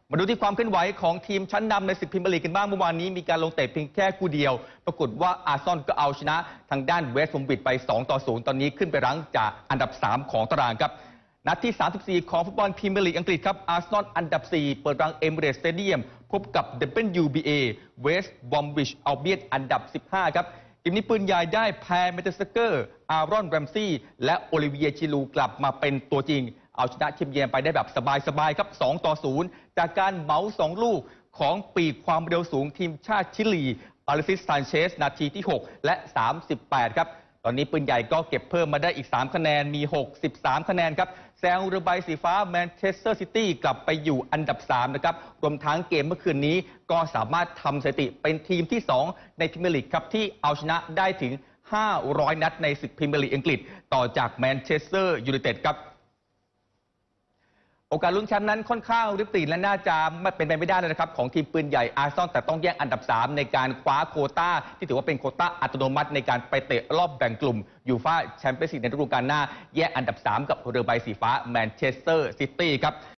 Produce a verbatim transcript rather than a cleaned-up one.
มาดูที่ความเคลื่อนไหวของทีมชั้นนำในศึกพรีเมียร์ลีกกันบ้างเมื่อวานนี้มีการลงเตะเพียงแค่คู่เดียวปรากฏว่าอาร์เซนอลก็เอาชนะทางด้านเวสต์บรอมวิชไปสองต่อศูนย์ตอนนี้ขึ้นไปรั้งจากอันดับสามของตารางครับนัดที่สามสิบสี่ของฟุตบอลพรีเมียร์ลีกอังกฤษครับอาร์เซนอลอันดับสี่เปิดรังเอมิเรตส์สเตเดียมพบกับ ดับเบิลยู บี เอ เวสต์บรอมวิชอัลเบียนอันดับสิบห้าครับทีมนี้ปืนใหญ่ได้แพร์เมเทสเกอร์อารอนแรมซี่และโอลิเวียจิลูกลับมาเป็นตัวจริงเอาชนะทีมเยือนไปได้แบบสบายๆครับสองต่อศูนย์จากการเหมาสองลูกของปีกความเร็วสูงทีมชาติชิลีอเลซิสซานเชสนาทีที่หกและสามสิบแปดครับตอนนี้ปืนใหญ่ก็เก็บเพิ่มมาได้อีกสามคะแนนมีหกสิบสามคะแนนครับแซงเรือใบสีฟ้าแมนเชสเตอร์ซิตี้กลับไปอยู่อันดับสามนะครับรวมทั้งเกมเมื่อคืนนี้ก็สามารถทำสถิติเป็นทีมที่สองในพรีเมียร์ลีกครับที่เอาชนะได้ถึงห้าร้อยนัดในศึกพรีเมียร์ลีกอังกฤษต่อจากแมนเชสเตอร์ยูไนเต็ดครับโอกาสลุ้นแชมป์นั้นค่อนข้างริบหรี่และน่าจะไม่เป็นไปไม่ได้เลยนะครับของทีมปืนใหญ่อาร์เซนอลแต่ต้องแย่งอันดับสามในการคว้าโควต้าที่ถือว่าเป็นโควต้าอัตโนมัติในการไปเตะรอบแบ่งกลุ่มยูฟ่าแชมเปี้ยนส์ลีกในฤดูกาลหน้าแย่งอันดับสามกับเรือใบสีฟ้าแมนเชสเตอร์ซิตี้ครับ